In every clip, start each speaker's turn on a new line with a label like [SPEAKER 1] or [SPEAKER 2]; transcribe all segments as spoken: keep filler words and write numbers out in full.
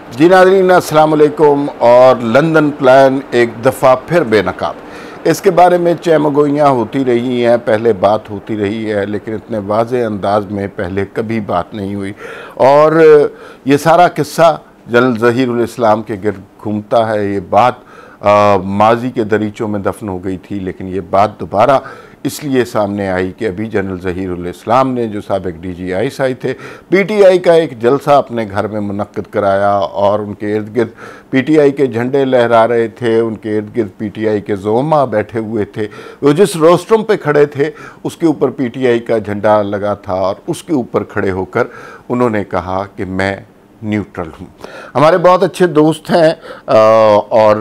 [SPEAKER 1] जी नाज़रीन अस्सलाम वालेकुम। और लंदन प्लान एक दफ़ा फिर बेनकाब। इसके बारे में चहमगोइयाँ होती रही हैं, पहले बात होती रही है, लेकिन इतने वाज़े अंदाज में पहले कभी बात नहीं हुई। और ये सारा किस्सा जनरल ज़हीरुल इस्लाम के गिर्द घूमता है। ये बात आ, माजी के दरीचों में दफन हो गई थी, लेकिन ये बात दोबारा इसलिए सामने आई कि अभी जनरल ज़हीरुल इस्लाम ने, जो साबिक़ डी जी आई सी थे, पी टी आई का एक जलसा अपने घर में मुनक्किद कराया और उनके इर्द गिर्द पी टी आई के झंडे लहरा रहे थे। उनके इर्द गिर्द पी टी आई के ज़ोमा बैठे हुए थे। वो जिस रोस्ट्रम पे खड़े थे उसके ऊपर पी टी आई का झंडा लगा था और उसके ऊपर खड़े होकर उन्होंने कहा कि मैं न्यूट्रल हूँ। हमारे बहुत अच्छे दोस्त हैं और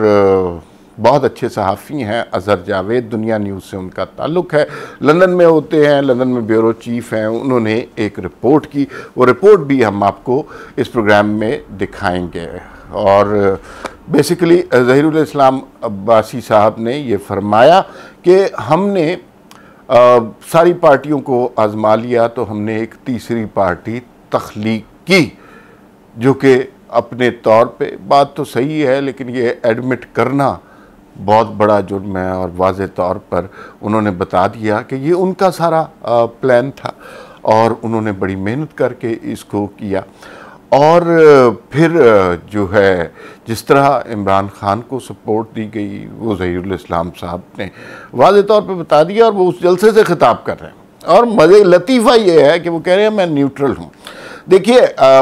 [SPEAKER 1] बहुत अच्छे सहाफ़ी हैं, अज़हर जावेद, दुनिया न्यूज़ से उनका ताल्लुक़ है, लंदन में होते हैं, लंदन में ब्यूरो चीफ़ हैं। उन्होंने एक रिपोर्ट की, वो रिपोर्ट भी हम आपको इस प्रोग्राम में दिखाएंगे। और बेसिकली ज़हीरुल इस्लाम अब्बासी साहब ने ये फरमाया कि हमने आ, सारी पार्टियों को आज़मा लिया तो हमने एक तीसरी पार्टी तख्लीक की, जो कि अपने तौर पे बात तो सही है, लेकिन ये एडमिट करना बहुत बड़ा जुर्म है। और वाज़े तौर पर उन्होंने बता दिया कि ये उनका सारा प्लान था और उन्होंने बड़ी मेहनत करके इसको किया। और फिर जो है जिस तरह इमरान खान को सपोर्ट दी गई, वो ज़हीरुल इस्लाम साहब ने वाज़े तौर पे बता दिया और वो उस जलसे से ख़िताब कर रहे हैं। और मज़े लतीफ़ा ये है कि वो कह रहे हैं मैं न्यूट्रल हूँ। देखिए,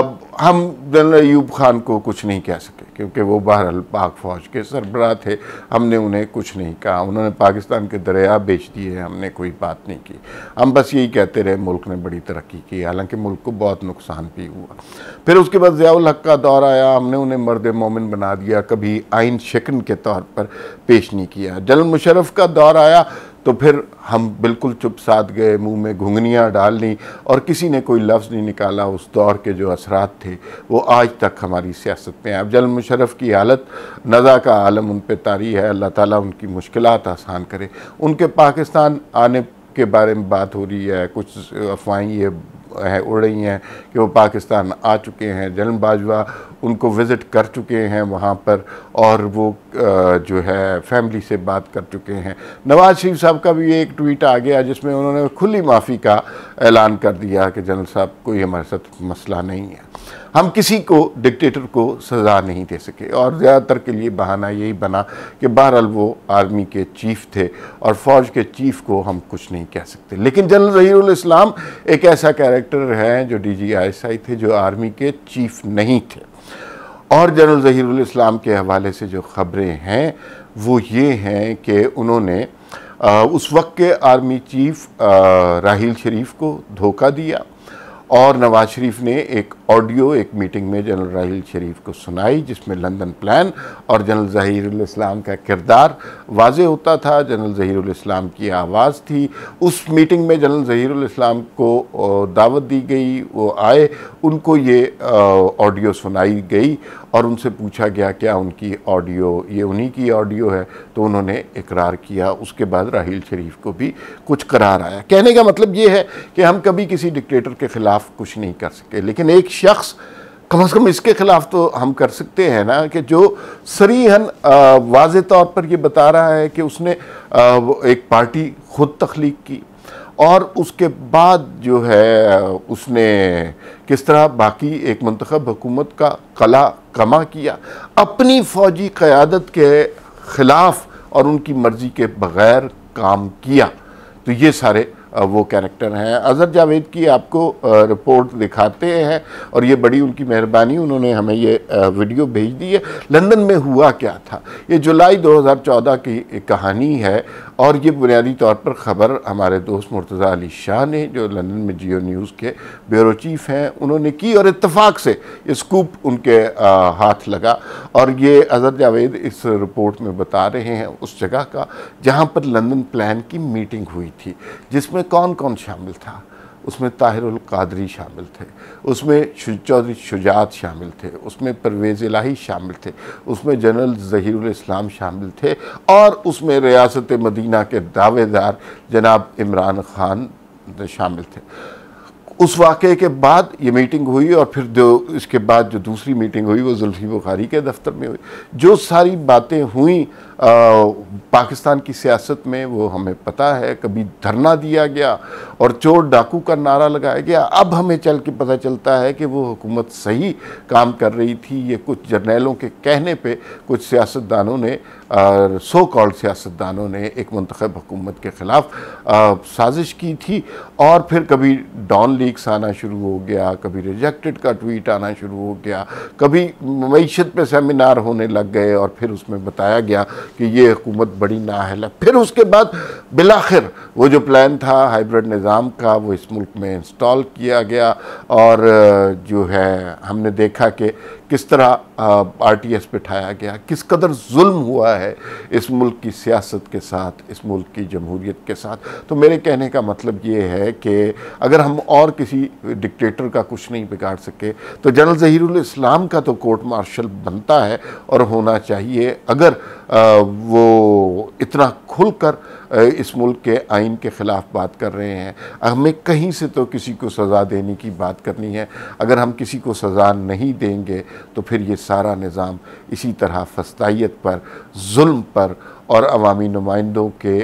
[SPEAKER 1] हम जनरल अयूब खान को कुछ नहीं कह सके क्योंकि वो बहरहाल पाक फ़ौज के सरबराह थे। हमने उन्हें कुछ नहीं कहा, उन्होंने पाकिस्तान के दरिया बेच दिए, हमने कोई बात नहीं की। हम बस यही कहते रहे मुल्क ने बड़ी तरक्की की, हालांकि मुल्क को बहुत नुकसान भी हुआ। फिर उसके बाद ज़ियाउल हक़ का दौर आया, हमने उन्हें मर्द मोमिन बना दिया, कभी आइन शिकन के तौर पर पेश नहीं किया। जनरल मुशर्रफ का दौर आया तो फिर हम बिल्कुल चुप साध गए, मुंह में घुंघनियाँ डाल ली और किसी ने कोई लफ्ज़ नहीं निकाला। उस दौर के जो असरात थे वो आज तक हमारी सियासत में हैं। अब जनरल मुशर्रफ की हालत नज़ा का आलम उन पर तारी है, अल्लाह ताला उनकी मुश्किलात आसान करे। उनके पाकिस्तान आने के बारे में बात हो रही है, कुछ अफवाहें ये है उड़ रही हैं कि वो पाकिस्तान आ चुके हैं। जनरल बाजवा उनको विज़िट कर चुके हैं वहाँ पर और वो जो है फैमिली से बात कर चुके हैं। नवाज़ शरीफ साहब का भी एक ट्वीट आ गया जिसमें उन्होंने खुली माफ़ी का ऐलान कर दिया कि जनरल साहब कोई हमारे साथ मसला नहीं है, हम किसी को डिक्टेटर को सज़ा नहीं दे सके। और ज़्यादातर के लिए बहाना यही बना कि बहरहाल वो आर्मी के चीफ़ थे और फ़ौज के चीफ़ को हम कुछ नहीं कह सकते। लेकिन जनरल ज़हीरुल इस्लाम एक ऐसा कैरेक्टर है जो डी जी आई सी थे, जो आर्मी के चीफ़ नहीं थे। और जनरल ज़हीरुल इस्लाम के हवाले से जो ख़बरें हैं वो ये हैं कि उन्होंने आ, उस वक्त के आर्मी चीफ़ राहील शरीफ को धोखा दिया और नवाज़ शरीफ ने एक ऑडियो एक मीटिंग में जनरल राहील शरीफ को सुनाई जिसमें लंदन प्लान और जनरल ज़हीरुल इस्लाम का किरदार वाज़े होता था। जनरल ज़हीरुल इस्लाम की आवाज़ थी। उस मीटिंग में जनरल ज़हीरुल इस्लाम को दावत दी गई, वो आए, उनको ये ऑडियो सुनाई गई और उनसे पूछा गया क्या उनकी ऑडियो ये उन्हीं की ऑडियो है, तो उन्होंने इकरार किया। उसके बाद राहील शरीफ को भी कुछ करार आया। कहने का मतलब ये है कि हम कभी किसी डिक्टेटर के ख़िलाफ़ कुछ नहीं कर सके, लेकिन एक शख्स कम से कम इसके ख़िलाफ़ तो हम कर सकते हैं ना कि जो सरीहन वाज़े तौर पर ये बता रहा है कि उसने आ, एक पार्टी ख़ुद तख्लीक की और उसके बाद जो है उसने किस तरह बाकी एक मुंतखब हुकूमत का कला कमा किया, अपनी फ़ौजी क़यादत के ख़िलाफ़ और उनकी मर्ज़ी के बग़ैर काम किया। तो ये सारे वो कैरेक्टर हैं। अज़हर जावेद की आपको रिपोर्ट दिखाते हैं और ये बड़ी उनकी मेहरबानी, उन्होंने हमें ये वीडियो भेज दी है। लंदन में हुआ क्या था, ये जुलाई दो हज़ार चौदह की एक कहानी है और ये बुनियादी तौर पर ख़बर हमारे दोस्त मुर्तज़ा अली शाह ने, जो लंदन में जियो न्यूज़ के ब्यूरो चीफ़ हैं, उन्होंने की और इत्तफाक से ये स्कूप उनके आ, हाथ लगा। और ये अज़हर जावेद इस रिपोर्ट में बता रहे हैं उस जगह का जहाँ पर लंदन प्लान की मीटिंग हुई थी, जिसमें कौन कौन शामिल था। उसमें ताहिरुल कादरी शामिल थे, उसमें चौधरी शुजात शामिल थे, उसमें परवेज़ इलाही शामिल थे, उसमें जनरल ज़हीरुल इस्लाम शामिल थे और उसमें रियासत मदीना के दावेदार जनाब इमरान खान शामिल थे। उस वाक़े के बाद ये मीटिंग हुई और फिर जो इसके बाद जो दूसरी मीटिंग हुई वो जुल्फी बुखारी के दफ्तर में हुई। जो सारी बातें हुई पाकिस्तान की सियासत में वो हमें पता है। कभी धरना दिया गया और चोर डाकू का नारा लगाया गया। अब हमें चल के पता चलता है कि वो हुकूमत सही काम कर रही थी। ये कुछ जर्नैलों के कहने पे कुछ सियासतदानों ने, सो कॉल्ड सियासतदानों ने एक मुंतखब हुकूमत के ख़िलाफ़ साजिश की थी। और फिर कभी डॉन लीक्स आना शुरू हो गया, कभी रिजेक्टेड का ट्वीट आना शुरू हो गया, कभी मईशत पे सेमिनार होने लग गए और फिर उसमें बताया गया कि ये हुकूमत बड़ी नाअहल है। फिर उसके बाद बिलाखिर वो जो प्लान था हाइब्रिड निज़ाम का वो इस मुल्क में इंस्टॉल किया गया और जो है हमने देखा कि किस तरह आर टी एस बिठाया गया, किस कदर जुल्म हुआ है इस मुल्क की सियासत के साथ, इस मुल्क की जमहूरियत के साथ। तो मेरे कहने का मतलब ये है कि अगर हम और किसी डिक्टेटर का कुछ नहीं बिगाड़ सके तो जनरल ज़हीरुल इस्लाम का तो कोर्ट मार्शल बनता है और होना चाहिए। अगर वो इतना खुलकर इस मुल्क के आइन के ख़िलाफ़ बात कर रहे हैं, हमें कहीं से तो किसी को सज़ा देने की बात करनी है। अगर हम किसी को सज़ा नहीं देंगे तो फिर ये सारा निज़ाम इसी तरह फस्तायत पर, जुल्म पर और अवामी नुमाइंदों के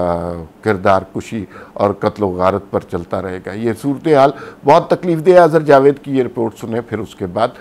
[SPEAKER 1] किरदार कुशी और कत्ल गारत पर चलता रहेगा। ये सूरत हाल बहुत तकलीफ़ दे। अज़हर जावेद की ये रिपोर्ट सुने, फिर उसके बाद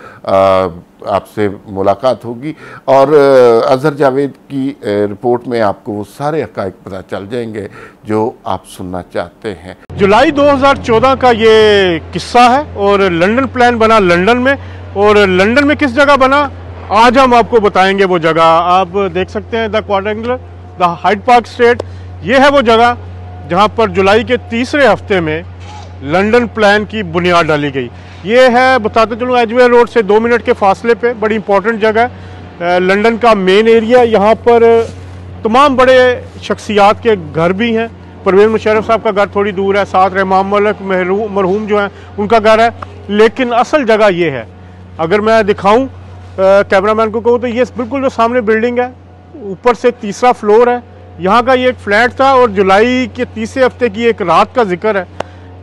[SPEAKER 1] आपसे मुलाकात होगी और अज़हर जावेद की रिपोर्ट में आपको वो सारे हक़ाइक़ पता चल जाएंगे जो आप सुनना चाहते हैं।
[SPEAKER 2] जुलाई दो हज़ार चौदह का ये किस्सा है और लंदन प्लान बना लंदन में, और लंदन में किस जगह बना आज हम आपको बताएंगे। वो जगह आप देख सकते हैं, the quadrangular, the Hyde Park Street. ये है वो जगह जहां पर जुलाई के तीसरे हफ्ते में लंदन प्लान की बुनियाद डाली गई। ये है, बताते चलूँ, एजवेयर रोड से दो मिनट के फासले पे, बड़ी इंपॉर्टेंट जगह है, लंदन का मेन एरिया। यहाँ पर तमाम बड़े शख्सियात के घर भी हैं। परवेज़ मुशर्रफ साहब का घर थोड़ी दूर है, साथ रहमान मलिक मरहूम जो हैं उनका घर है, लेकिन असल जगह ये है। अगर मैं दिखाऊं कैमरामैन को कहूँ तो ये बिल्कुल जो सामने बिल्डिंग है, ऊपर से तीसरा फ्लोर है, यहाँ का ये एक फ्लैट था। और जुलाई के तीसरे हफ्ते की एक रात का जिक्र है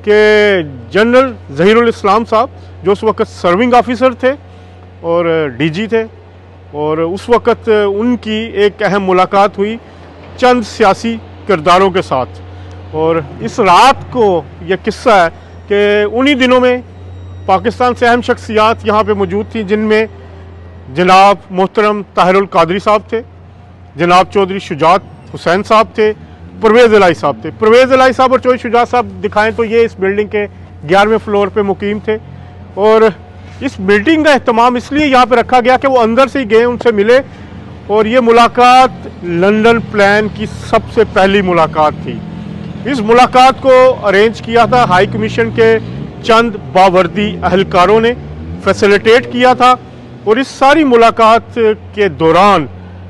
[SPEAKER 2] कि जनरल ज़हीरुल इस्लाम साहब, जो उस वक़्त सर्विंग ऑफिसर थे और डीजी थे, और उस वक़्त उनकी एक अहम मुलाकात हुई चंद सियासी किरदारों के साथ। और इस रात को यह किस्सा है कि उन्हीं दिनों में पाकिस्तान से अहम शख्सियात यहाँ पे मौजूद थी, जिनमें जनाब मोहतरम ताहिरुल कादरी साहब थे, जनाब चौधरी शुजात हुसैन साहब थे, परवेज़ इलाही साहब थे। परवेज़ इलाही साहब और चौधरी शुजात साहब दिखाएं तो ये इस बिल्डिंग के ग्यारहवें फ्लोर पे मुकीम थे। और इस मीटिंग का अहतमाम इसलिए यहाँ पे रखा गया कि वो अंदर से ही गए, उनसे मिले, और ये मुलाकात लंदन प्लान की सबसे पहली मुलाकात थी। इस मुलाकात को अरेंज किया था हाई कमीशन के चंद बावर्दी अहलकारों ने, फैसिलिटेट किया था। और इस सारी मुलाकात के दौरान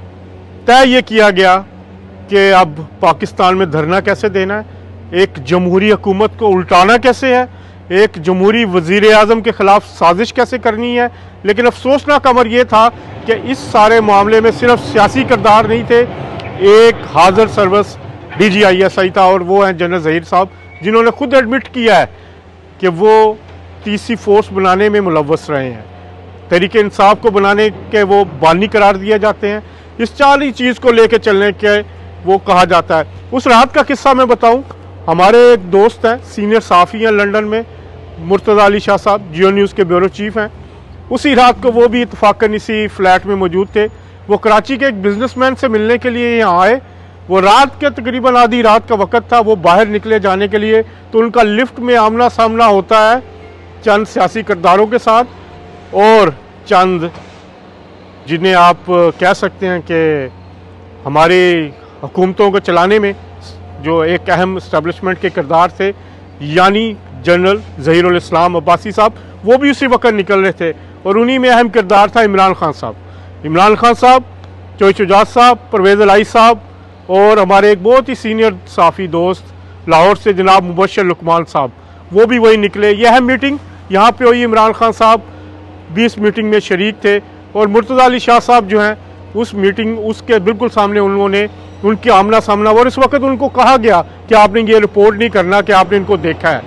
[SPEAKER 2] तय ये किया गया कि अब पाकिस्तान में धरना कैसे देना है, एक जमहूरी हुकूमत को उल्टाना कैसे है, एक जमहूरी वज़ीर आज़म के ख़िलाफ़ साजिश कैसे करनी है। लेकिन अफसोसनाक अमर यह था कि इस सारे मामले में सिर्फ सियासी किरदार नहीं थे, एक हाज़र service D G I S I था, और वो हैं जनरल ज़हीर साहब, जिन्होंने खुद एडमिट किया है कि वो तीसरी फोर्स बनाने में मुलव्वस रहे हैं, तहरीक इंसाफ को बनाने के वो बानी करार दिए जाते हैं। इस चाली चीज़ को लेके चलने के वो कहा जाता है। उस रात का किस्सा मैं बताऊं, हमारे एक दोस्त हैं, सीनियर साफ़ी हैं लंदन में, मुर्तज़ा अली शाह साहब, जियो न्यूज़ के ब्यूरो चीफ हैं। उसी रात को वो भी इत्तफाकन इसी फ्लैट में मौजूद थे। वो कराची के एक बिजनेसमैन से मिलने के लिए यहाँ आए। वो रात के तकरीबन आधी रात का वक़्त था। वो बाहर निकले जाने के लिए, तो उनका लिफ्ट में आमना सामना होता है चंद सियासी किरदारों के साथ, और चंद जिन्हें आप कह सकते हैं कि हमारी हुकूमतों को चलाने में जो एक अहम इस्टेब्लिशमेंट के किरदार थे, यानी जनरल ज़हीरुल इस्लाम अब्बासी साहब, वो भी उसी वक्त निकल रहे थे। और उन्हीं में अहम किरदार था इमरान खान साहब। इमरान खान साहब, चौधरी शुजात साहब, परवेज़ इलाही साहब, और हमारे एक बहुत ही सीनियर साफ़ी दोस्त लाहौर से जनाब मुबशर लुकमान साहब, वो भी वही निकले। यह मीटिंग यहाँ पे हुई। इमरान खान साहब भी इस मीटिंग में शरीक थे, और मुर्तज़ा अली शाह साहब जो हैं उस मीटिंग उसके बिल्कुल सामने उन्होंने उनकी आमना सामना, और इस वक्त उनको कहा गया कि आपने ये रिपोर्ट नहीं करना कि आपने इनको देखा है।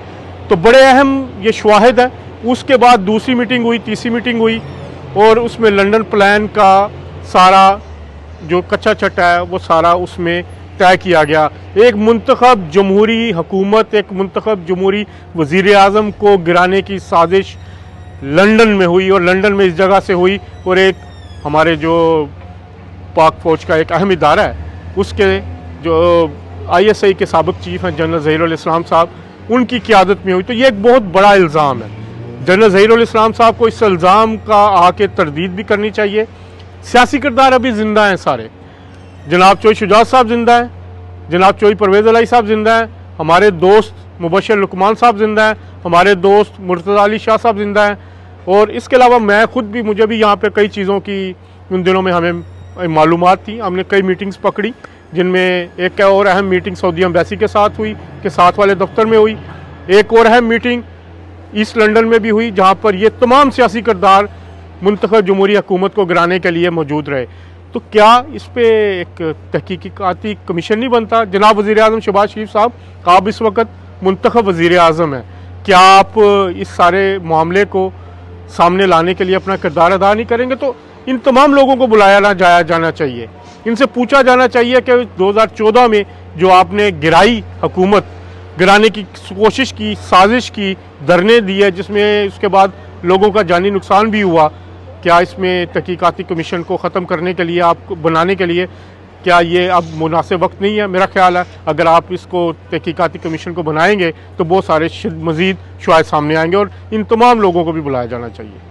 [SPEAKER 2] तो बड़े अहम ये शवाहिद है। उसके बाद दूसरी मीटिंग हुई, तीसरी मीटिंग हुई और उसमें लंदन प्लान का सारा जो कच्चा चट्टा है वो सारा उसमें तय किया गया। एक मुंतखब जमहूरी हुकूमत, एक मुंतखब जमहूरी वज़ीर आज़म को गिराने की साजिश लंदन में हुई और लंदन में इस जगह से हुई। और एक हमारे जो पाक फ़ौज का एक अहम इदारा है उसके जो आई एस आई के साबिक चीफ हैं जनरल ज़हीरुल इस्लाम साहब, उनकी क़यादत में हुई। तो ये एक बहुत बड़ा इल्ज़ाम है। जनरल ज़हीरुल इस्लाम साहब को इस इल्ज़ाम का आके तरदीद भी करनी चाहिए। सियासी किरदार अभी ज़िंदा हैं सारे। जनाब चोई शुजात साहब ज़िंदा हैं, जनाब चोई परवेज़ अलाई साहब ज़िंदा हैं, हमारे दोस्त मुबशर लुकमान साहब ज़िंदा हैं, हमारे दोस्त मुर्तज़ा अली शाह साहब ज़िंदा हैं। और इसके अलावा मैं खुद भी, मुझे भी यहाँ पे कई चीज़ों की उन दिनों में हमें मालूमात थी। हमने कई मीटिंग्स पकड़ी, जिनमें एक और अहम मीटिंग सऊदी एम्बेसी के साथ हुई, के साथ वाले दफ्तर में हुई। एक और अहम मीटिंग ईस्ट लंदन में भी हुई, जहाँ पर ये तमाम सियासी किरदार मुंतखब जमहूरी हुकूमत को गिराने के लिए मौजूद रहे। तो क्या इस पर एक तहकीकाती कमीशन नहीं बनता? जनाब वज़ीर आज़म शहबाज शरीफ साहब, आप इस वक्त मुंतखब वज़ीर आज़म हैं, क्या आप इस सारे मामले को सामने लाने के लिए अपना किरदार अदा नहीं करेंगे? तो इन तमाम लोगों को बुलाया ना जाया जाना चाहिए, इनसे पूछा जाना चाहिए कि दो हज़ार चौदह में जो आपने गिराई हुकूमत, गिराने की कोशिश की, साजिश की, धरने दिए, जिसमें उसके बाद लोगों का जानी नुकसान भी हुआ, क्या इसमें तहकीकाती कमीशन को ख़त्म करने के लिए, आपको बनाने के लिए, क्या ये अब मुनासिब वक्त नहीं है? मेरा ख्याल है अगर आप इसको तहकीकाती कमीशन को बनाएंगे तो बहुत सारे मज़ीद शवाहिद सामने आएंगे और इन तमाम लोगों को भी बुलाया जाना चाहिए।